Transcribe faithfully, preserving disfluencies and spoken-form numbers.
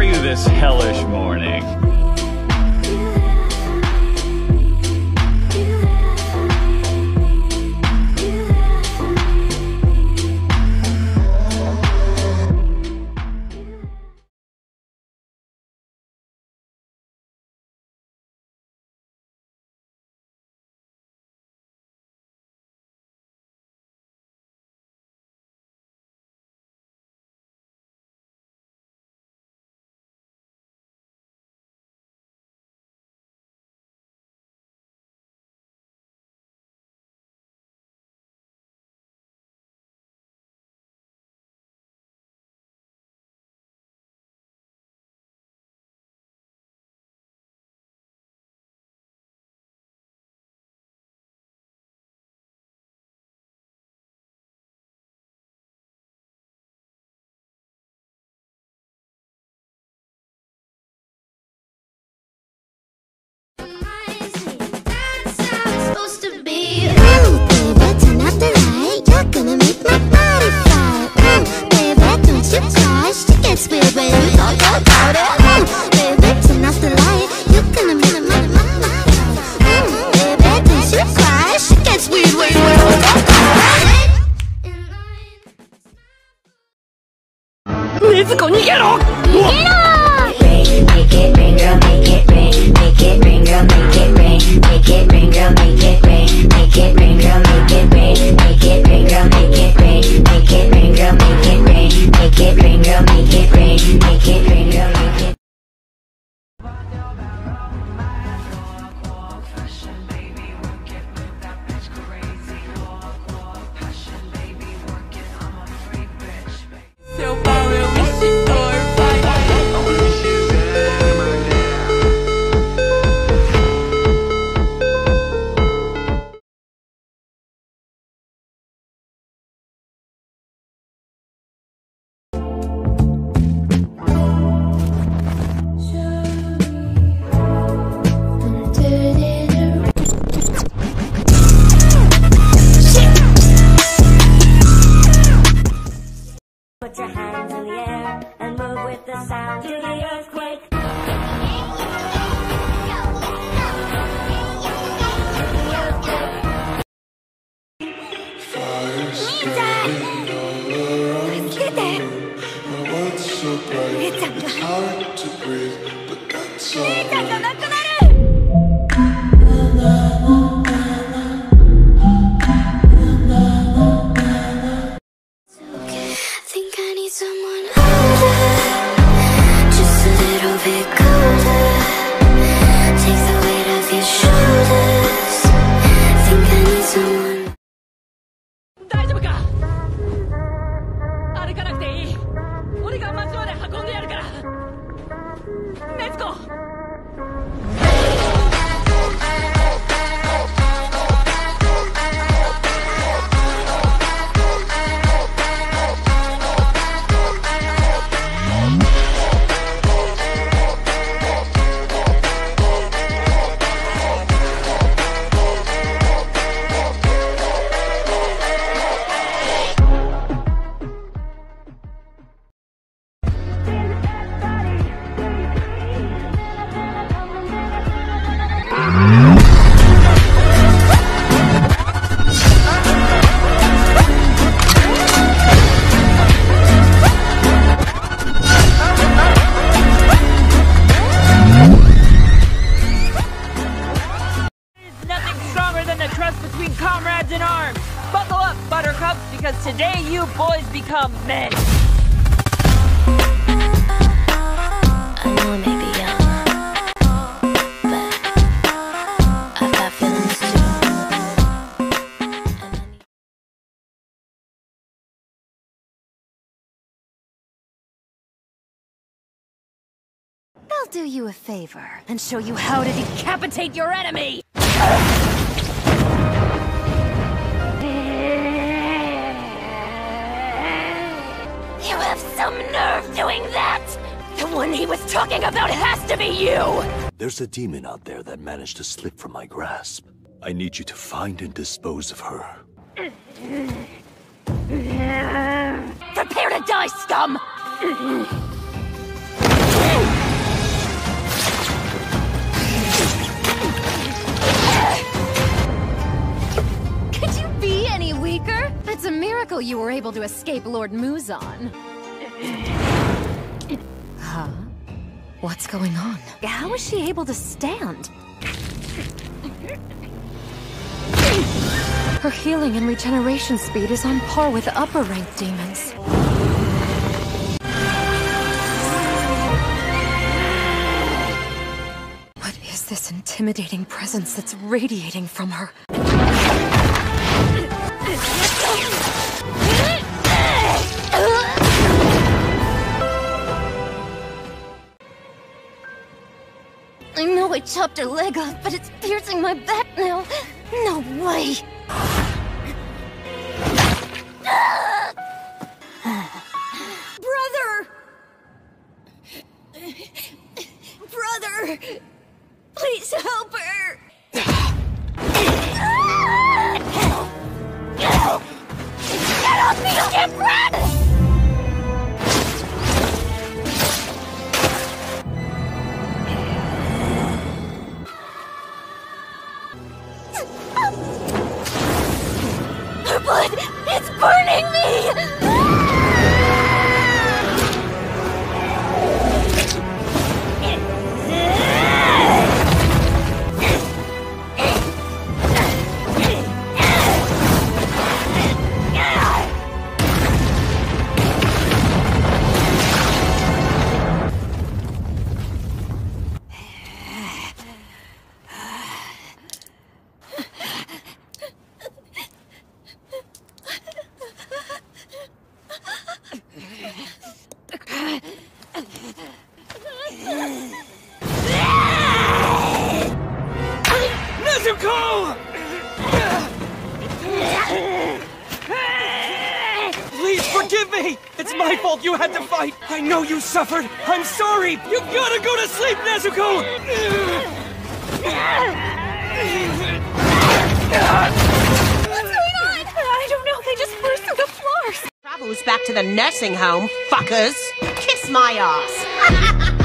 are you this hellish morning? Nezuko, 逃げろ！ Make it rain, girl, make it rain. Make it rain, girl, make it rain. Make it rain, girl, make it rain. Make it rain, girl, make it rain. Make it rain, girl, make it rain. Make it rain, girl, make it rain. Make it rain, girl, make it rain. Make it rain, girl, make it. Put your hands in the air and move with the sound to the earthquake. Fire spreading all around you. My world's so bright, it's hard to breathe, but that's alright. Think I need someone older, just a little bit colder. Take the weight off your shoulders. Think I need someone. 大丈夫か？歩かなくていい。俺が街まで運んでやるから。ネズコ。 Between comrades in arms. Buckle up, buttercups, because today you boys become men. I know I may be young, but I've got feelings too. And I need... I'll do you a favor and show you how to decapitate your enemy! You have some nerve doing that! The one he was talking about has to be you! There's a demon out there that managed to slip from my grasp. I need you to find and dispose of her. Prepare to die, scum! miracle you were able to escape Lord Muzan. Huh? What's going on? How is she able to stand? Her healing and regeneration speed is on par with upper-ranked demons. What is this intimidating presence that's radiating from her? I know I chopped her leg off, but it's piercing my back now. No way! Brother! Brother! Please help her! Get off me, you damn brat! Her blood! It's burning me! Nezuko! Please forgive me! It's my fault you had to fight! I know you suffered! I'm sorry! You gotta go to sleep, Nezuko! What's going on? I don't know, they just burst through the floors. Travels back to the nursing home, fuckers! Kiss my ass!